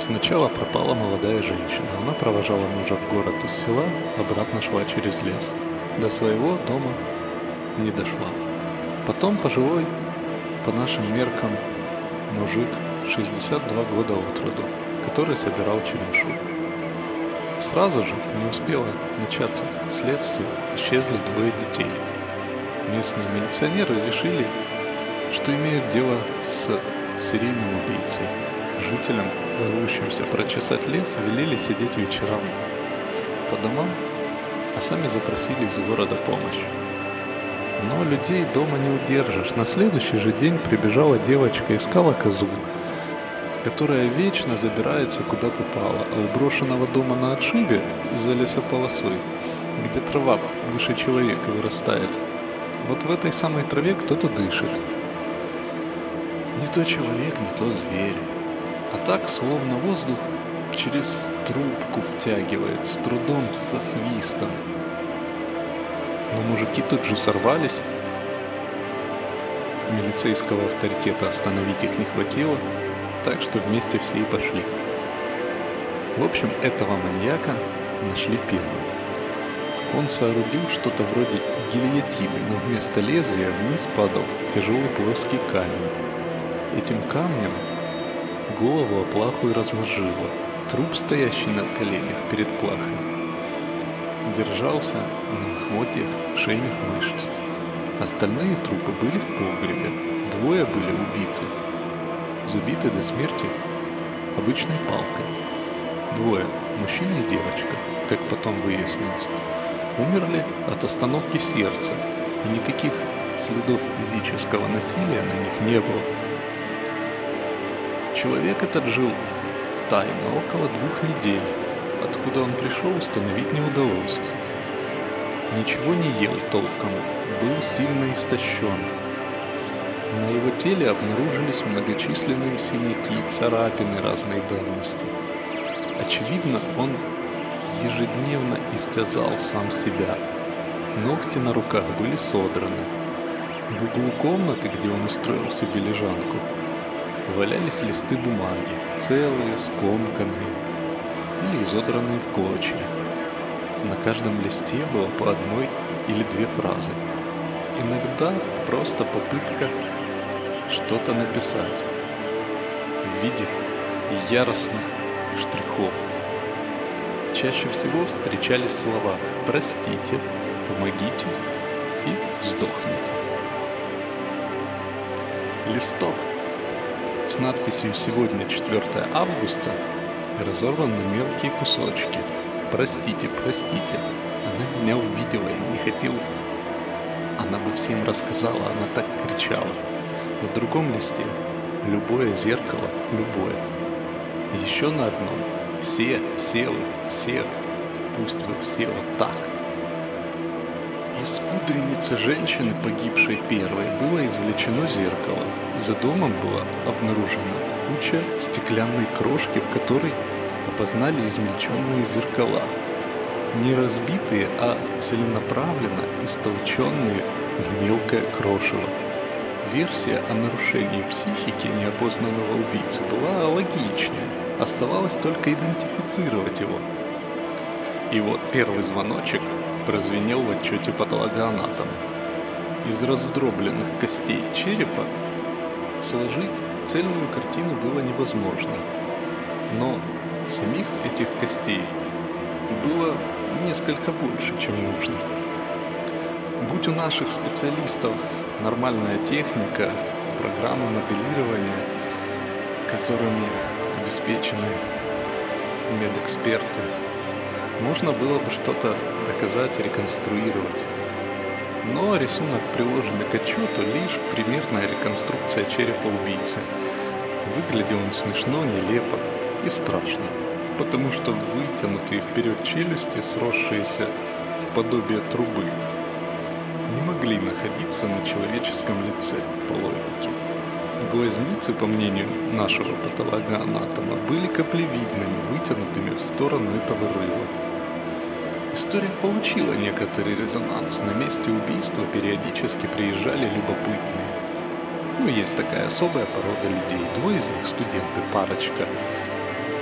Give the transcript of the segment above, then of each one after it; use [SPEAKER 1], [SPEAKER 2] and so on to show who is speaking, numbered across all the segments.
[SPEAKER 1] Сначала пропала молодая женщина. Она провожала мужа в город из села, обратно шла через лес. До своего дома не дошла. Потом пожилой, по нашим меркам, мужик 62 года от роду, который собирал черемшу. Сразу же, не успело начаться следствие, исчезли двое детей. Местные милиционеры решили, что имеют дело с серийным убийцей. Жителям, рвущимся прочесать лес, велели сидеть вечерами по домам, а сами запросили из города помощь. Но людей дома не удержишь. На следующий же день прибежала девочка, искала козу, которая вечно забирается куда попало, а у брошенного дома на отшибе за лесополосой, где трава выше человека вырастает, вот в этой самой траве кто-то дышит. Не то человек, не то зверь. А так, словно воздух через трубку втягивает, с трудом, со свистом. Но мужики тут же сорвались. Милицейского авторитета остановить их не хватило, так что вместе все и пошли. В общем, этого маньяка нашли первым. Он соорудил что-то вроде гильотины, но вместо лезвия вниз падал тяжелый плоский камень. Этим камнем голову о плаху и размозжило. Труп, стоящий на коленях перед плахой, держался на лохмотьях шейных мышц. Остальные трупы были в погребе. Двое были убиты. Забиты до смерти обычной палкой. Двое, мужчина и девочка, как потом выяснилось, умерли от остановки сердца, и никаких следов физического насилия на них не было. Человек этот жил тайно около 2 недель. Откуда он пришел, установить не удалось. Ничего не ел толком, был сильно истощен. На его теле обнаружились многочисленные синяки, царапины разной давности. Очевидно, он ежедневно истязал сам себя. Ногти на руках были содраны. В углу комнаты, где он устроил себе лежанку, валялись листы бумаги, целые, скомканные или изодранные в клочья. На каждом листе было по 1 или 2 фразы. Иногда просто попытка что-то написать в виде яростных штрихов. Чаще всего встречались слова «простите», «помогите» и «сдохните». Листок с надписью «Сегодня 4 августа» разорван на мелкие кусочки. «Простите, простите, она меня увидела, я не хотел». Она бы всем рассказала, она так кричала. На другом листе «Любое зеркало, любое». Еще на одном «Все, все вы, всех, пусть вы все вот так». Из пудреницы женщины, погибшей первой, было извлечено зеркало. За домом была обнаружена куча стеклянной крошки, в которой опознали измельченные зеркала. Не разбитые, а целенаправленно истолченные в мелкое крошево. Версия о нарушении психики неопознанного убийцы была логичной. Оставалось только идентифицировать его. И вот первый звоночек прозвенел в отчете патологоанатома. Из раздробленных костей черепа сложить цельную картину было невозможно. Но самих этих костей было несколько больше, чем нужно. Будь у наших специалистов нормальная техника, программы моделирования, которыми обеспечены медэксперты, можно было бы что-то доказать, реконструировать. Но рисунок, приложенный к отчету, лишь примерная реконструкция черепа убийцы. Выглядел он смешно, нелепо и страшно, потому что вытянутые вперед челюсти, сросшиеся в подобие трубы, не могли находиться на человеческом лице по логике. Глазницы, по мнению нашего патологоанатома, были каплевидными, вытянутыми в сторону этого рыла. История получила некоторый резонанс. На месте убийства периодически приезжали любопытные. Есть такая особая порода людей. 2 из них студенты, парочка.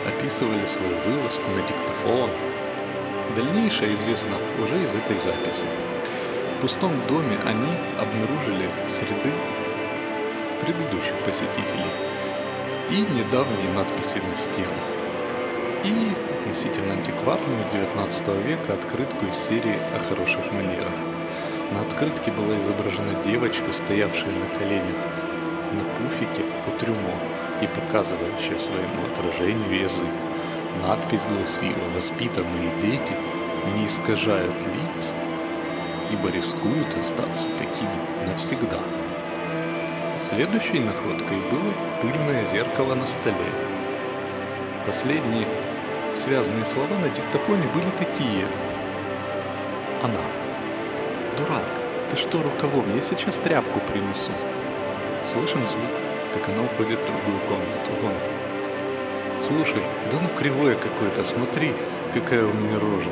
[SPEAKER 1] описывали свою вылазку на диктофон. Дальнейшее известно уже из этой записи. В пустом доме они обнаружили следы предыдущих посетителей и недавние надписи на стенах, и относительно антикварную 19 века открытку из серии «О хороших манерах». На открытке была изображена девочка, стоявшая на коленях на пуфике у трюмо и показывающая своему отражению язык. Надпись гласила: «Воспитанные дети не искажают лиц, ибо рискуют остаться такими навсегда». Следующей находкой было пыльное зеркало на столе. Последние связанные слова на диктофоне были такие: «Она. Дурак, ты что рукавом? Я сейчас тряпку принесу». Слышен звук, как она уходит в другую комнату. Вон. «Слушай, да ну кривое какое-то, смотри, какая у меня рожа».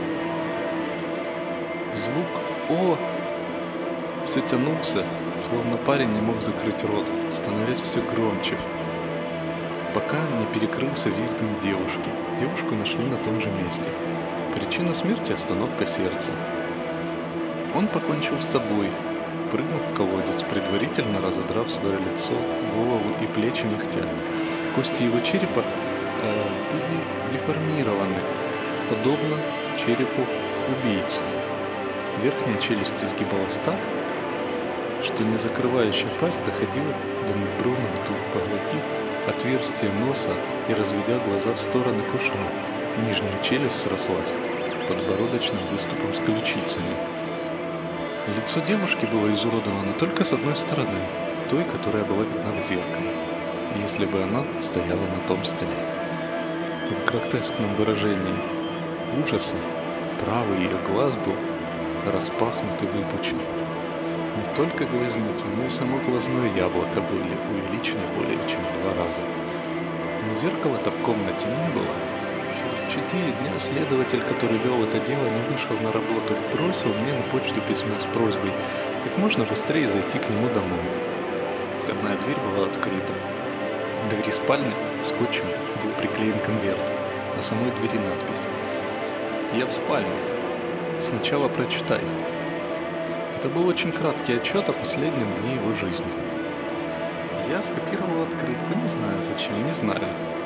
[SPEAKER 1] Звук «О» все тянулся, словно парень не мог закрыть рот, становясь все громче, пока не перекрылся визгом девушки. Девушку нашли на том же месте. Причина смерти – остановка сердца. Он покончил с собой, прыгнув в колодец, предварительно разодрав свое лицо, голову и плечи ногтями. Кости его черепа были деформированы, подобно черепу убийцы. Верхняя челюсть изгибалась так, что незакрывающая пасть доходила до надбровных дуг, поглотив отверстие носа и разведя глаза в стороны к ушам. Нижняя челюсть срослась подбородочным выступом с ключицами. Лицо девушки было изуродовано только с одной стороны, той, которая была видна в зеркале, если бы она стояла на том столе. В гротескном выражении ужаса правый ее глаз был распахнут и выпучен. Не только глазницы, но и само глазное яблоко были увеличены более чем в 2 раза. Но зеркала-то в комнате не было. Через 4 дня следователь, который вел это дело, не вышел на работу, бросил мне на почту письмо с просьбой как можно быстрее зайти к нему домой. Входная дверь была открыта. К двери спальни скотчем был приклеен конверт, на самой двери надпись: «Я в спальне. Сначала прочитай». Это был очень краткий отчет о последнем дне его жизни. Я скопировал открытку, не знаю зачем, не знаю,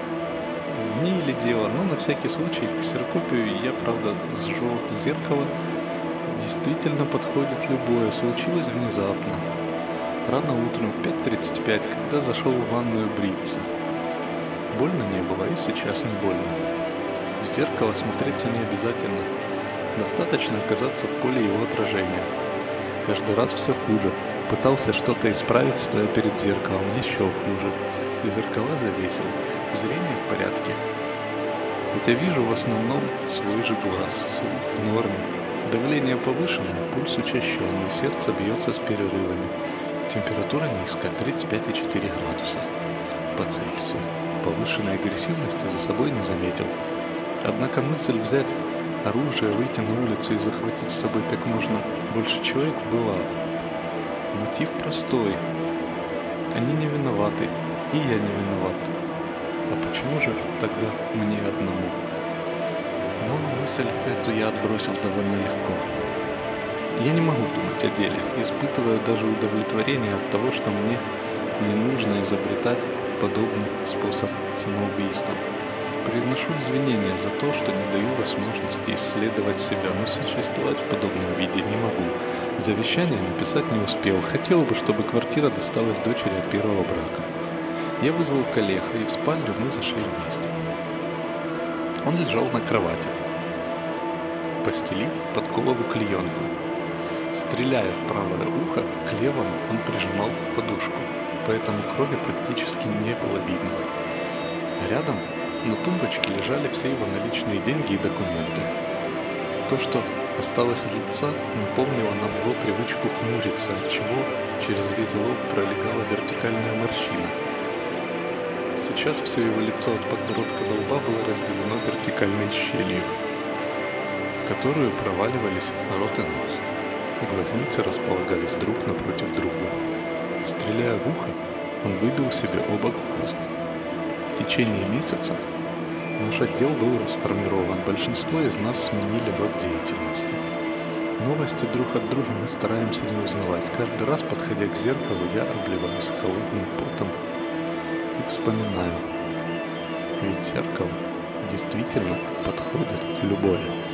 [SPEAKER 1] в ней ли дело, но на всякий случай ксерокопию я, правда, сжег. Зеркало действительно подходит любое, случилось внезапно. Рано утром в 5:35, когда зашел в ванную бриться. Больно не было, и сейчас не больно. В зеркало смотреться не обязательно, достаточно оказаться в поле его отражения. Каждый раз все хуже. Пытался что-то исправить, стоя перед зеркалом, еще хуже. И зеркала завесил. Зрение в порядке. Хотя вижу в основном свой же глаз, слух в норме. Давление повышенное, пульс учащенный, сердце бьется с перерывами. Температура низкая, 35,4 градуса по Цельсию. Повышенной агрессивности за собой не заметил. Однако мысль взять оружие, выйти на улицу и захватить с собой как можно больше человек была. Мотив простой. Они не виноваты, и я не виноват. А почему же тогда мне одному? Но мысль эту я отбросил довольно легко. Я не могу думать о деле, испытываю даже удовлетворение от того, что мне не нужно изобретать подобный способ самоубийства. Приношу извинения за то, что не даю возможности исследовать себя, но существовать в подобном виде не могу. Завещание написать не успел. Хотел бы, чтобы квартира досталась дочери от первого брака. Я вызвал коллегу, и в спальню мы зашли вместе. Он лежал на кровати, постелив под голову клеенку. Стреляя в правое ухо, к левому он прижимал подушку, поэтому крови практически не было видно. Рядом на тумбочке лежали все его наличные деньги и документы. То, что осталось от лица, напомнило нам его привычку хмуриться, отчего через весь лоб пролегала вертикальная морщина. Сейчас все его лицо от подбородка до лба было разделено вертикальной щелью, в которую проваливались рот и нос. Глазницы располагались друг напротив друга. Стреляя в ухо, он выбил себе оба глаза. В течение месяца Наш отдел был расформирован, большинство из нас сменили род деятельности. Новости друг от друга мы стараемся не узнавать. Каждый раз, подходя к зеркалу, я обливаюсь холодным потом и вспоминаю. Ведь зеркало действительно подходит любое.